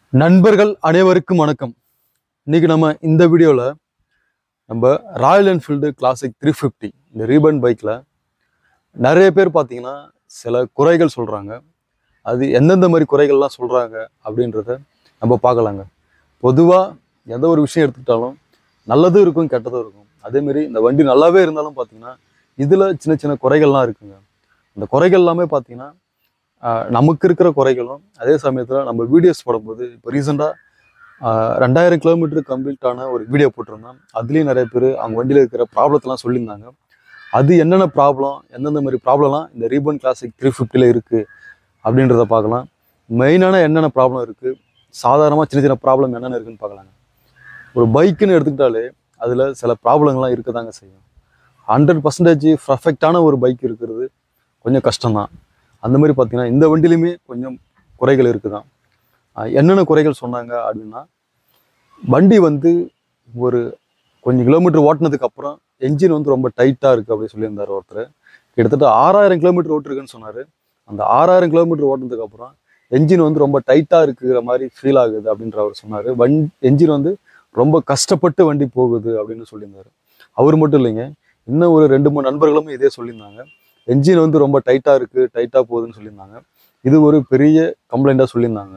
நண்பர்கள் அனைவருக்கும் வணக்கம். இன்னைக்கு நம்ம இந்த வீடியோவில் நம்ம ராயல் என்ஃபீல்டு கிளாசிக் 350 இந்த ரீபன் பைக்கில் நிறைய பேர் பார்த்தீங்கன்னா சில குறைகள் சொல்கிறாங்க. அது எந்தெந்த மாதிரி குறைகள்லாம் சொல்கிறாங்க அப்படின்றத நம்ம பார்க்கலாங்க. பொதுவாக எந்த ஒரு விஷயம் எடுத்துக்கிட்டாலும் நல்லதும் இருக்கும் கெட்டதும் இருக்கும். அதேமாரி இந்த வண்டி நல்லாவே இருந்தாலும் பார்த்தீங்கன்னா இதில் சின்ன சின்ன குறைகள்லாம் இருக்குங்க. இந்த குறைகள் எல்லாமே பார்த்தீங்கன்னா நமக்கு இருக்கிற குறைகளும் அதே சமயத்தில் நம்ம வீடியோஸ் போடும்போது இப்போ ரீசெண்டாக 2000 கிலோமீட்டர் கம்ப்ளீட்டான ஒரு வீடியோ போட்டிருந்தேன். அதுலேயும் நிறைய பேர் அவங்க வண்டியில் இருக்கிற ப்ராப்ளத்தெல்லாம் சொல்லியிருந்தாங்க. அது என்னென்ன ப்ராப்ளம், எந்தெந்த மாதிரி ப்ராப்ளம்லாம் இந்த ரீபன் கிளாசிக் 350 இருக்குது அப்படின்றத பார்க்கலாம். மெயினான என்னென்ன ப்ராப்ளம் இருக்குது, சாதாரணமாக சின்ன சின்ன ப்ராப்ளம் என்னென்ன இருக்குதுன்னு பார்க்கலாங்க. ஒரு பைக்குன்னு எடுத்துக்கிட்டாலே அதில் சில ப்ராப்ளங்கள்லாம் இருக்க தாங்க செய்யும். 100% பர்ஃபெக்டான ஒரு பைக் இருக்கிறது கொஞ்சம் கஷ்டம்தான். அந்த மாதிரி பார்த்தீங்கன்னா இந்த வண்டிலையுமே கொஞ்சம் குறைகள் இருக்குதான். என்னென்ன குறைகள் சொன்னாங்க அப்படின்னா, வண்டி வந்து ஒரு கொஞ்சம் கிலோமீட்டர் ஓட்டினதுக்கு அப்புறம் என்ஜின் வந்து ரொம்ப டைட்டாக இருக்குது அப்படின்னு சொல்லியிருந்தார் ஒருத்தர். கிட்டத்தட்ட 6000 கிலோமீட்டர் ஓட்டிருக்குன்னு சொன்னார். அந்த 6000 கிலோமீட்டர் ஓட்டினதுக்கு அப்புறம் என்ஜின் வந்து ரொம்ப டைட்டாக இருக்கிற மாதிரி ஃபீல் ஆகுது அப்படின்ற அவர் சொன்னார். என்ஜின் வந்து ரொம்ப கஷ்டப்பட்டு வண்டி போகுது அப்படின்னு சொல்லியிருந்தார். அவர் மட்டும் இல்லைங்க, இன்னும் ஒரு 2-3 நண்பர்களும் இதே சொல்லியிருந்தாங்க. என்ஜின் வந்து ரொம்ப டைட்டாக இருக்குது, டைட்டாக போகுதுன்னு சொல்லியிருந்தாங்க. இது ஒரு பெரிய கம்ப்ளைண்ட்டாக சொல்லியிருந்தாங்க.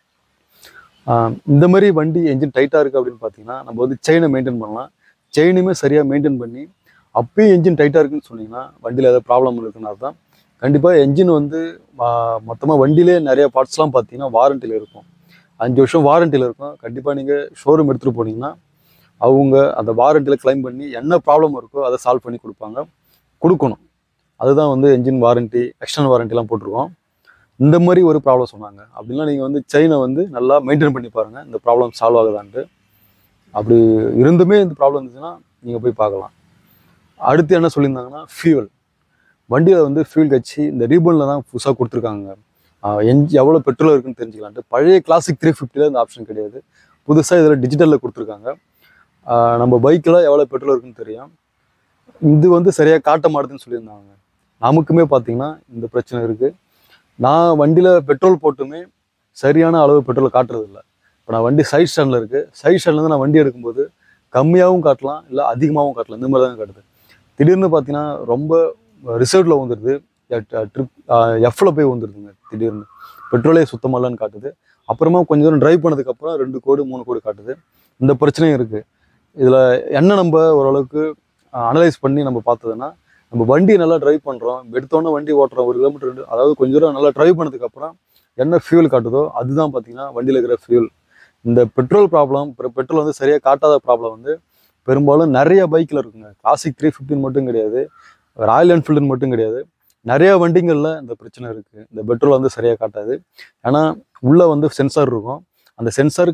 இந்த மாதிரி வண்டி என்ஜின் டைட்டாக இருக்குது அப்படின்னு பார்த்தீங்கன்னா நம்ம வந்து செயினை மெயின்டைன் பண்ணலாம். செயினுமே சரியாக மெயின்டைன் பண்ணி அப்பயும் என்ஜின் டைட்டாக இருக்குன்னு சொன்னீங்கன்னா வண்டியில் ஏதாவது ப்ராப்ளம் இருக்குன்னு அர்த்தம். கண்டிப்பாக என்ஜின் வந்து மொத்தமாக வண்டியிலே நிறைய பார்ட்ஸ்லாம் பார்த்தீங்கன்னா வாரண்டியில் இருக்கும். 5 வருஷம் வாரண்டியில் இருக்கும். கண்டிப்பாக நீங்கள் ஷோரூம் எடுத்துகிட்டு போனீங்கன்னா அவங்க அந்த வாரண்டியில் கிளைம் பண்ணி என்ன ப்ராப்ளம் இருக்கோ அதை சால்வ் பண்ணி கொடுக்கணும். அதுதான் வந்து என்ஜின் வாரண்டி, எக்ஸ்டர்னல் வாரண்டிலாம் போட்டிருக்கோம். இந்த மாதிரி ஒரு ப்ராப்ளம் சொன்னாங்க. அப்படின்னா நீங்கள் வந்து செயினை வந்து நல்லா மெயின்டைன் பண்ணி பாருங்கள், இந்த ப்ராப்ளம் சால்வ் ஆகுதான்ட்டு. அப்படி இருந்துமே இந்த ப்ராப்ளம் இருந்துச்சுன்னா நீங்கள் போய் பார்க்கலாம். அடுத்து என்ன சொல்லியிருந்தாங்கன்னா, ஃபியூவல். வண்டியில் வந்து ஃபியூல் கட்சி இந்த ரீபனில் தான் புதுசாக கொடுத்துருக்காங்க. எவ்வளோ பெட்ரோல் இருக்குன்னு தெரிஞ்சுக்கலான்ட்டு. பழைய கிளாசிக் 350 இந்த ஆப்ஷன் கிடையாது. புதுசாக இதில் டிஜிட்டலில் கொடுத்துருக்காங்க. நம்ம பைக்கில் எவ்வளோ பெட்ரோல் இருக்குன்னு தெரியும். இது வந்து சரியாக காட்ட மாட்டுதுன்னு சொல்லியிருந்தாங்க. நமக்குமே பார்த்தீங்கன்னா இந்த பிரச்சனை இருக்குது. நான் வண்டியில் பெட்ரோல் போட்டுமே சரியான அளவு பெட்ரோல் காட்டுறதில்ல. இப்போ நான் வண்டி சைட் ஸ்டாண்டில் இருக்குது. சைட் ஸ்டாண்ட்லேருந்து நான் வண்டி எடுக்கும்போது கம்மியாகவும் காட்டலாம், இல்லை அதிகமாகவும் காட்டலாம். இந்த மாதிரி தான் காட்டுது. திடீர்னு பார்த்தீங்கன்னா ரொம்ப ரிசர்வில் வந்துடுது, எஃப்ல போய் வந்துடுதுங்க. திடீர்னு பெட்ரோலே சுத்தமாக இல்லைன்னு காட்டுது. அப்புறமா கொஞ்சம் தூரம் ட்ரைவ் பண்ணதுக்கப்புறம் 2 கோடு 3 கோடு காட்டுது. இந்த பிரச்சனையும் இருக்குது. இதில் என்ன நம்ம ஓரளவுக்கு அனலைஸ் பண்ணி நம்ம பார்த்ததுன்னா, நம்ம வண்டி நல்லா ட்ரைவ் பண்ணுறோம், எடுத்தோன்னே வண்டி ஓட்டுறோம், 1 கிலோமீட்டர் அதாவது கொஞ்சம் தூரம் நல்லா ட்ரைவ் பண்ணதுக்கப்புறம் என்ன ஃபியூல் காட்டுதோ அதுதான் பார்த்தீங்கன்னா வண்டியில் இருக்கிற ஃபியூல். இந்த பெட்ரோல் ப்ராப்ளம், பெட்ரோல் வந்து சரியாக காட்டாத ப்ராப்ளம் வந்து பெரும்பாலும் நிறைய பைக்கில் இருக்குங்க. கிளாசிக் 350 மட்டும் கிடையாது, ராயல் என்ஃபீல்டுன்னு மட்டும் கிடையாது, நிறைய வண்டிகளில் இந்த பிரச்சனை இருக்குது. இந்த பெட்ரோல் வந்து சரியாக காட்டாது. ஏன்னா உள்ளே வந்து சென்சார் இருக்கும். அந்த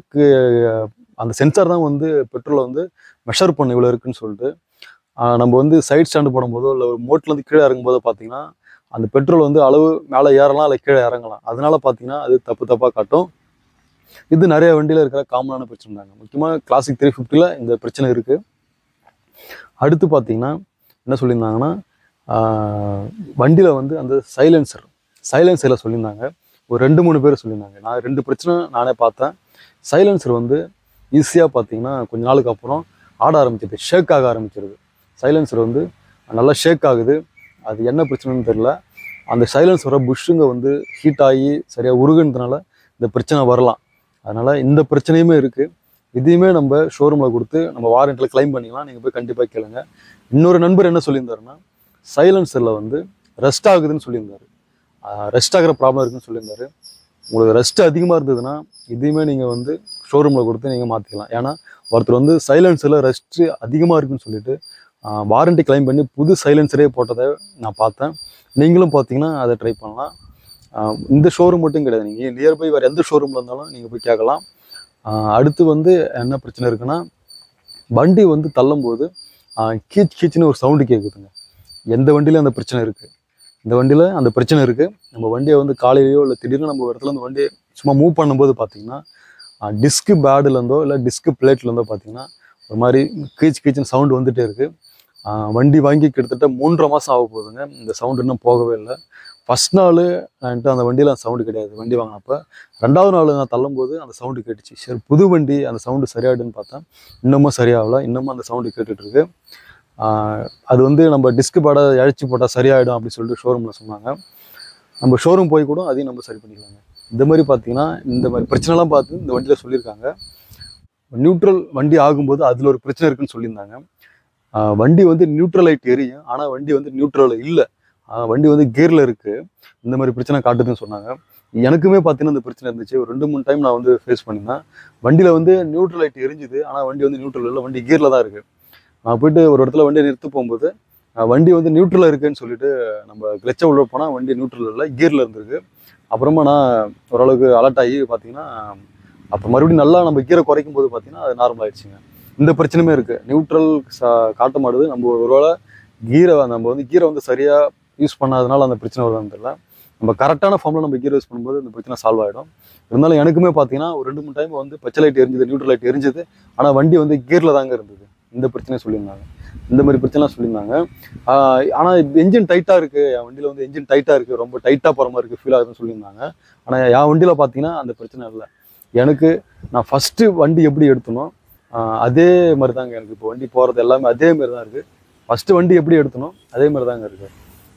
சென்சார் தான் வந்து பெட்ரோலை வந்து மெஷர் பண்ண இவ்வளோ இருக்குன்னு சொல்லிட்டு. நம்ம வந்து சைட் ஸ்டாண்டு போடும்போதோ இல்லை ஒரு மோட்லேருந்து கீழே இறங்கும்போதோ பார்த்தீங்கன்னா அந்த பெட்ரோல் வந்து அளவு மேலே ஏறலாம், இல்லை கீழே இறங்கலாம். அதனால பார்த்தீங்கன்னா அது தப்பாக காட்டும். இது நிறைய வண்டியில் இருக்கிற காமனான பிரச்சனை தாங்க. முக்கியமாக கிளாசிக் 350 இந்த பிரச்சனை இருக்குது. அடுத்து பார்த்தீங்கன்னா என்ன சொல்லியிருந்தாங்கன்னா, வண்டியில் வந்து அந்த சைலன்சரில் சொல்லியிருந்தாங்க. ஒரு 2-3 பேர் சொல்லியிருந்தாங்க. நான் 2 பிரச்சனை நானே பார்த்தேன். சைலன்சர் வந்து ஈஸியாக பார்த்தீங்கன்னா கொஞ்ச நாளுக்கு அப்புறம் ஆட ஆரம்பிச்சிது, ஷேக் ஆக ஆரம்பிச்சிருது. சைலன்சர் வந்து நல்லா ஷேக் ஆகுது. அது என்ன பிரச்சனைன்னு தெரில. அந்த சைலன்சரோட புஷ்ஷுங்க வந்து ஹீட் ஆகி சரியாக உருகுனதுனால இந்த பிரச்சனை வரலாம். அதனால் இந்த பிரச்சனையுமே இருக்குது. இதையுமே நம்ம ஷோரூமில் கொடுத்து நம்ம வாரண்டியில் கிளைம் பண்ணிக்கலாம். நீங்கள் போய் கண்டிப்பாக கேளுங்க. இன்னொரு நண்பர் என்ன சொல்லியிருந்தாருன்னா, சைலன்சரில் வந்து ரெஸ்ட் ஆகுதுன்னு சொல்லியிருந்தார். ரெஸ்ட் ஆகிற ப்ராப்ளம் இருக்குன்னு சொல்லியிருந்தார். உங்களுக்கு ரெஸ்ட் அதிகமாக இருந்ததுன்னா இதையுமே நீங்கள் வந்து ஷோரூமில் கொடுத்து நீங்கள் மாற்றிக்கலாம். ஏன்னா ஒருத்தர் வந்து சைலன்சரில் ரெஸ்ட்டு அதிகமாக இருக்குன்னு சொல்லிட்டு வாரண்டி கிளைம் பண்ணி புது சைலன்சரே போட்டதை நான் பார்த்தேன். நீங்களும் பார்த்தீங்கன்னா அதை ட்ரை பண்ணலாம். இந்த ஷோரூம் மட்டும் கிடையாது, நீங்கள் நியர்பை வேறு எந்த ஷோரூமில் இருந்தாலும் நீங்கள் போய் கேட்கலாம். அடுத்து வந்து என்ன பிரச்சனை இருக்குன்னா, வண்டி வந்து தள்ளும்போது கீச்சுன்னு ஒரு சவுண்டு கேட்குதுங்க. எந்த வண்டியிலும் அந்த பிரச்சனை இருக்குது. இந்த வண்டியில் அந்த பிரச்சனை இருக்குது. நம்ம வண்டியை வந்து காலையிலையோ இல்லை திடீர்னு நம்ம இடத்துல இந்த வண்டியை சும்மா மூவ் பண்ணும்போது பார்த்தீங்கன்னா டிஸ்க்கு பேடுலேருந்தோ இல்லை டிஸ்க்கு பிளேட்லேருந்தோ பார்த்தீங்கன்னா ஒரு மாதிரி கீச்சுன்னு சவுண்டு வந்துகிட்டே இருக்குது. வண்டி வாங்கி கிட்டத்தட்ட 3.5 மாதம் ஆக போகுதுங்க. இந்த சவுண்டு இன்னும் போகவே இல்லை. ஃபஸ்ட் நாள் என்கிட்ட அந்த வண்டியில் அந்த சவுண்டு கிடையாது வண்டி வாங்கினப்போ. 2வது நாள் நான் தள்ளும்போது அந்த சவுண்டு கேட்டுச்சு. சரி புது வண்டி அந்த சவுண்டு சரியாயிடுன்னு பார்த்தா இன்னமும் சரியாகல, இன்னமும் அந்த சவுண்டு கேட்டுட்ருக்கு. அது வந்து நம்ம டிஸ்க் பேடை இழைச்சி போட்டால் சரியாயிடும் அப்படின்னு சொல்லிட்டு ஷோரூமில் சொன்னாங்க. நம்ம ஷோரூம் போய் கூட அதையும் நம்ம சரி பண்ணிக்கலாங்க. இந்த மாதிரி பார்த்தீங்கன்னா இந்த மாதிரி பிரச்சனைலாம் பார்த்து இந்த வண்டியில் சொல்லியிருக்காங்க. நியூட்ரல் வண்டி ஆகும்போது அதில் ஒரு பிரச்சனை இருக்குன்னு சொல்லியிருந்தாங்க. வண்டி வந்து நியூட்ரல் லைட் எரியும், ஆனால் வண்டி வந்து நியூட்ரலில் இல்லை, வண்டி வந்து கியரில் இருக்குது, இந்த மாதிரி பிரச்சனை காட்டுதுன்னு சொன்னாங்க. எனக்குமே பார்த்தீங்கன்னா இந்த பிரச்சனை இருந்துச்சு. ஒரு 2-3 டைம் நான் வந்து ஃபேஸ் பண்ணியிருந்தேன். வண்டியில் வந்து நியூட்ரல் லைட் எரிஞ்சுது, ஆனால் வண்டி வந்து நியூட்ரல் இல்லை, வண்டி கியரில் தான் இருக்குது. நான் போயிட்டு ஒரு இடத்துல வண்டியை நிறுத்த போகும்போது வண்டி வந்து நியூட்ரலில் இருக்குன்னு சொல்லிட்டு நம்ம கிளச்சை உள்ள போனால் வண்டி நியூட்ரல் இல்லை, கியரில் இருந்திருக்கு. அப்புறமா நான் ஓரளவுக்கு அலர்ட் ஆகி பார்த்தீங்கன்னா அப்போ மறுபடியும் நல்லா நம்ம கீரை குறைக்கும் போது பார்த்தீங்கன்னா அது நார்மல் ஆயிடுச்சுங்க. இந்த பிரச்சனையுமே இருக்குது. நியூட்ரல் காட்ட மாட்டுது. நம்ம ஒருவேளை நம்ம வந்து கீரை வந்து சரியாக யூஸ் பண்ணாதனால அந்த பிரச்சனை வருதுன்னு தெரியல. நம்ம கரெக்டான ஃபார்மில் நம்ம கீரை யூஸ் பண்ணும்போது இந்த பிரச்சனை சால்வ் ஆகிடும். இருந்தாலும் எனக்குமே பார்த்தீங்கன்னா ஒரு 2-3 டைம் வந்து பச்சை லைட் எரிஞ்சுது, நியூட்ரல் லைட் எரிஞ்சுது, ஆனால் வண்டி வந்து கீரில் தாங்க இருந்தது. இந்த பிரச்சனையை சொல்லியிருந்தாங்க. இந்த மாதிரி பிரச்சனைலாம் சொல்லியிருந்தாங்க. ஆனால் என்ஜின் டைட்டாக இருக்குது, என் வண்டியில் வந்து என்ஜின் டைட்டாக இருக்குது, ரொம்ப டைட்டாக போகிற மாதிரி இருக்குது, ஃபீல் ஆகுதுன்னு சொல்லியிருந்தாங்க. ஆனால் என் வண்டியில் பார்த்தீங்கன்னா அந்த பிரச்சனை இல்லை. எனக்கு நான் ஃபஸ்ட்டு வண்டி எப்படி எடுத்தனோ அதே மாதிரி தாங்க எனக்கு இப்போ வண்டி போகிறது எல்லாமே அதே மாதிரி தான் இருக்குது. ஃபஸ்ட்டு வண்டி எப்படி எடுத்தனோ அதே மாதிரி தாங்க இருக்குது.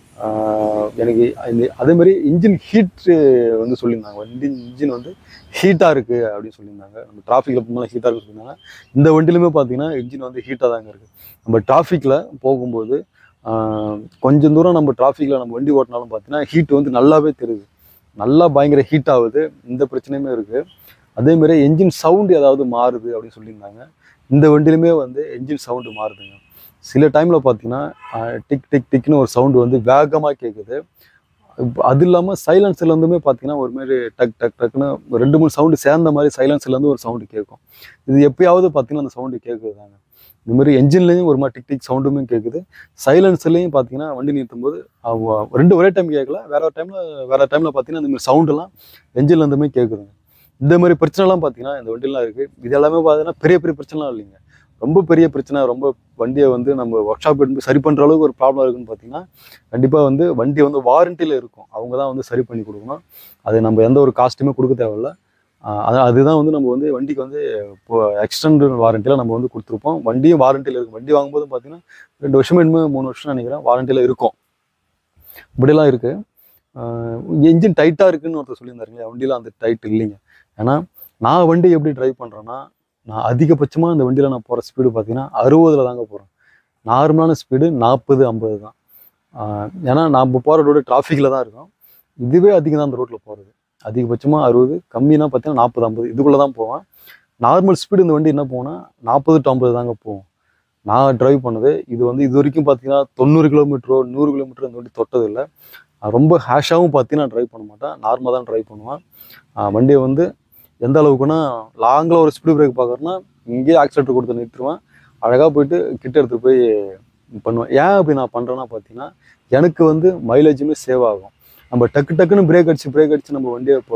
எனக்கு அதே மாதிரி இன்ஜின் ஹீட்டு வந்து சொல்லியிருந்தாங்க. வண்டி இன்ஜின் வந்து ஹீட்டாக இருக்குது அப்படின்னு சொல்லியிருந்தாங்க. நம்ம டிராஃபிக்கில் போகும்போது ஹீட்டாக இருக்குன்னு சொல்லியிருந்தாங்க. இந்த வண்டியிலுமே பார்த்தீங்கன்னா இன்ஜின் வந்து ஹீட்டாக தாங்க இருக்குது. நம்ம டிராஃபிக்கில் போகும்போது கொஞ்சம் தூரம் நம்ம டிராஃபிக்கில் நம்ம வண்டி ஓட்டினாலும் பார்த்தீங்கன்னா ஹீட் வந்து நல்லாவே தெரியுது, நல்லா பயங்கர ஹீட் ஆகுது. இந்த பிரச்சனையுமே இருக்குது. அதேமாதிரி என்ஜின் சவுண்டு ஏதாவது மாறுது அப்படின்னு சொல்லியிருந்தாங்க. இந்த வண்டியிலுமே வந்து என்ஜின் சவுண்டு மாறுதுங்க. சில டைமில் பார்த்தீங்கன்னா டிக் டிக் டிக்னு ஒரு சவுண்டு வந்து வேகமாக கேட்குது. அது இல்லாமல் சைலன்ஸ்லேருந்துமே பார்த்தீங்கன்னா ஒருமாரி டக் டக் டக்குன்னு 2-3 சவுண்டு சேர்ந்த மாதிரி சைலன்ஸ்லேருந்து ஒரு சவுண்டு கேட்கும். இது எப்பயாவது பார்த்தீங்கன்னா அந்த சவுண்டு கேட்குதுதாங்க. இந்த மாதிரி என்ஜின்லேயும் ஒரு மாதிரி டிக் டிக் சவுண்டுமே கேட்குது. சைலன்ஸ்லேயும் பார்த்தீங்கன்னா வண்டி நிறுத்தும் போது 2 ஒரே டைம் கேட்கல, வேற டைமில் பார்த்தீங்கன்னா இந்த மாதிரி சவுண்டெல்லாம் என்ஜின்லேருந்துமே கேட்குதுங்க. இந்த மாதிரி பிரச்சனைலாம் பார்த்தீங்கன்னா இந்த வண்டிலாம் இருக்குது. இது எல்லாமே பார்த்தீங்கன்னா பெரிய பெரிய பிரச்சனைலாம் இல்லைங்க. ரொம்ப பெரிய பிரச்சனை, ரொம்ப வண்டியை வந்து நம்ம ஒர்க் ஷாப் எடுத்து சரி பண்ணுற அளவுக்கு ஒரு ப்ராப்ளம் இருக்குன்னு பார்த்தீங்கன்னா கண்டிப்பாக வந்து வண்டி வந்து வாரண்டியில் இருக்கும். அவங்க தான் வந்து சரி பண்ணி கொடுக்கணும். அது நம்ம எந்த ஒரு காஸ்ட்டுமே கொடுக்க தேவையில்ல. அதுதான் வந்து நம்ம வந்து வண்டிக்கு வந்து இப்போ எக்ஸ்டெண்டட் வாரண்டியில் நம்ம வந்து கொடுத்துருப்போம். வண்டியும் வாரண்டியில் இருக்கும். வண்டி வாங்கும்போது பார்த்தீங்கன்னா 2 வருஷமே இன்னும் 3 வருஷம் நினைக்கிறேன் வாரண்டியில் இருக்கும். இப்படிலாம் இருக்குது. என்ஜின் டைட்டாக இருக்குதுன்னு ஒருத்தர் சொல்லியிருந்தாருங்க. வண்டியில் அந்த டைட் இல்லைங்க. ஏன்னா நான் வண்டி எப்படி ட்ரைவ் பண்ணுறேன்னா, நான் அதிகபட்சமாக இந்த வண்டியில் நான் போகிற ஸ்பீடு பார்த்தீங்கன்னா 60 தாங்க போகிறேன். நார்மலான ஸ்பீடு 40-50 தான். ஏன்னா நம்ம போகிற ரோடு டிராஃபிக்கில் தான் இருக்கும். இதுவே அதிகம் தான் அந்த ரோட்டில் போகிறது. அதிகபட்சமாக 60, கம்மினா பார்த்தீங்கன்னா 40-50 இதுக்குள்ளே தான் போவேன். நார்மல் ஸ்பீடு இந்த வண்டி என்ன போனால் 40-50 தாங்க போகும். நான் ட்ரைவ் பண்ணது இது வந்து இது வரைக்கும் பார்த்தீங்கன்னா 90 கிலோமீட்டரோ 100 கிலோமீட்டரோ இந்த வண்டி தொட்டதில்லை. ரொம்ப ஹேஷாகவும் பார்த்தீங்கன்னா ட்ரைவ் பண்ண மாட்டேன், நார்மலாக தான் ட்ரைவ் பண்ணுவேன். வண்டியை வந்து எந்த அளவுக்குன்னா லாங்கில் ஒரு ஸ்பீடு பிரேக் பார்க்குறேன்னா இங்கேயே ஆக்சிலேட்டர் கொடுத்து நிறுத்துருவேன். அழகாக போயிட்டு கிட்ட எடுத்துகிட்டு போய் பண்ணுவேன். ஏன் அப்படி நான் பண்ணுறேன்னா பார்த்தீங்கன்னா எனக்கு வந்து மைலேஜுமே சேவ் ஆகும். நம்ம டக்குன்னு பிரேக் அடித்து நம்ம வண்டியை இப்போ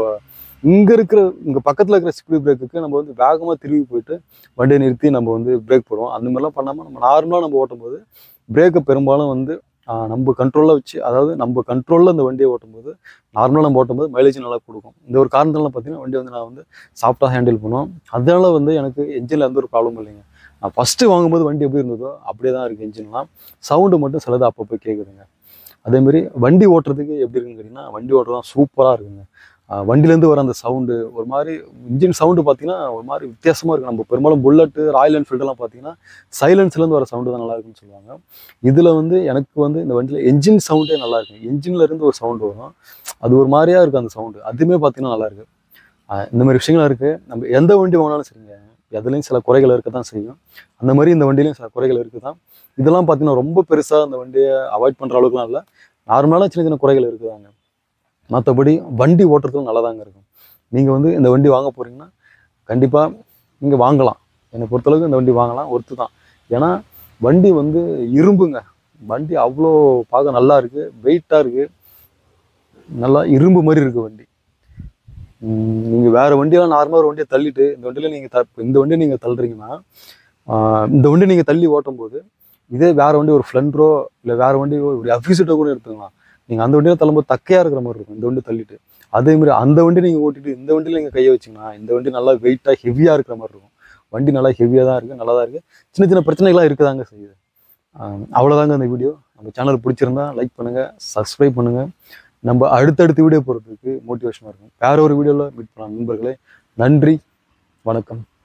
இங்கே பக்கத்தில் இருக்கிற ஸ்பீடு பிரேக்குக்கு நம்ம வந்து வேகமாக திரும்பி போயிட்டு வண்டியை நிறுத்தி நம்ம வந்து பிரேக் போடுவோம். அந்த மாதிரிலாம் பண்ணாமல் நம்ம நார்மலாக நம்ம ஓட்டும் போது பிரேக்கை பெரும்பாலும் வந்து நம்ம கண்ட்ரோலில் வச்சு, அதாவது நம்ம கண்ட்ரோலில் இந்த வண்டியை ஓட்டும்போது நார்மலாக நம்ம ஓட்டும்போது மைலேஜ் நல்லா கொடுக்கும். இந்த ஒரு காரணத்தினால பார்த்தீங்கன்னா வண்டி வந்து நான் வந்து சாஃப்டாக ஹேண்டில் பண்ணுவோம். அதனால வந்து எனக்கு என்ஜினில் எந்த ஒரு ப்ராப்ளமும் இல்லைங்க. நான் ஃபஸ்ட்டு வாங்கும்போது வண்டி எப்படி இருந்ததோ அப்படியே தான் இருக்குது. என்ஜின்லாம் சவுண்டு மட்டும் சிலது அப்பப்போ கேட்குதுங்க. அதேமாரி வண்டி ஓட்டுறதுக்கு எப்படி இருக்குன்னு கேட்டிங்கன்னா வண்டி ஓட்டுறதுலாம் சூப்பராக இருக்குங்க. வண்டிலேருந்து வர அந்த சவுண்டு ஒரு மாதிரி இன்ஜின் சவுண்டு பார்த்தீங்கன்னா ஒரு மாதிரி வித்தியாசமாக இருக்குது. நம்ம பெரும்பாலும் புல்லட்டு, ராயல் என்ஃபீல்டெல்லாம் பார்த்தீங்கன்னா சைலன்ஸ்லேருந்து வர சவுண்டு தான் நல்லா இருக்குன்னு சொல்லுவாங்க. இதில் வந்து எனக்கு வந்து இந்த வண்டியில் என்ஜின் சவுண்டே நல்லா இருக்குது. என்ஜின்லேருந்து ஒரு சவுண்டு வரும், அது ஒரு மாதிரியாக இருக்குது அந்த சவுண்டு. அதுவுமே பார்த்தீங்கன்னா நல்லாயிருக்கு. இந்த மாதிரி விஷயங்கள்லாம் இருக்குது. நம்ம எந்த வண்டி வாங்கினாலும் சரிங்க, எதுலேயும் சில குறைகள் இருக்க தான் செய்யும். அந்த மாதிரி இந்த வண்டியிலையும் சில குறைகள் இருக்குது தான். இதெல்லாம் பார்த்தீங்கன்னா ரொம்ப பெருசாக அந்த வண்டியை அவாய்ட் பண்ணுற அளவுக்குலாம் இல்லை, நார்மலான சின்ன சின்ன குறைகள் இருக்குதாங்க. மற்றபடி வண்டி ஓட்டுறதுக்கும் நல்லா தாங்க இருக்கும். நீங்கள் வந்து இந்த வண்டி வாங்க போகிறீங்கன்னா கண்டிப்பாக நீங்கள் வாங்கலாம். என்னை பொறுத்தளவுக்கு இந்த வண்டி வாங்கலாம், ஒர்த்து தான். ஏன்னா வண்டி வந்து இரும்புங்க. வண்டி அவ்வளோ பார்க்க நல்லா இருக்குது, வெயிட்டாக இருக்குது, நல்லா இரும்பு மாதிரி இருக்குது வண்டி. நீங்கள் வேறு வண்டியெல்லாம் நார்மலாக ஒரு வண்டியை தள்ளிட்டு இந்த வண்டியில் இந்த வண்டியை நீங்கள் தள்ளுறீங்கன்னா இந்த வண்டி நீங்கள் தள்ளி ஓட்டும் போது இதே வேறு வண்டி ஒரு ஃப்ளெண்டரோ இல்லை வேறு வண்டி ஒரு அஃபிசிட்டோ கூட எடுத்துக்கலாம். நீங்கள் அந்த வண்டியில் தள்ளும்போது தக்கையாக இருக்கிற மாதிரி இருக்கும் இந்த வண்டி தள்ளிட்டு. அதேமாதிரி அந்த வண்டி நீங்கள் ஓட்டிட்டு இந்த வண்டியில் நீங்கள் கையை வச்சிங்கன்னா இந்த வண்டி நல்லா வெயிட்டாக ஹெவியாக இருக்கிற மாதிரி இருக்கும். வண்டி நல்லா ஹெவியாக தான் இருக்குது, நல்லா தான் இருக்குது. சின்ன சின்ன பிரச்சனைகள்லாம் இருக்குதாங்க செய்யுது. அவ்வளோதாங்க அந்த வீடியோ. நம்ம சேனல் பிடிச்சிருந்தா லைக் பண்ணுங்கள், சப்ஸ்கிரைப் பண்ணுங்கள். நம்ம அடுத்தடுத்த வீடியோ போகிறதுக்கு மோட்டிவேஷனாக இருக்கும். வேற ஒரு வீடியோவில் மீட் பண்ணலாம் நண்பர்களே. நன்றி, வணக்கம்.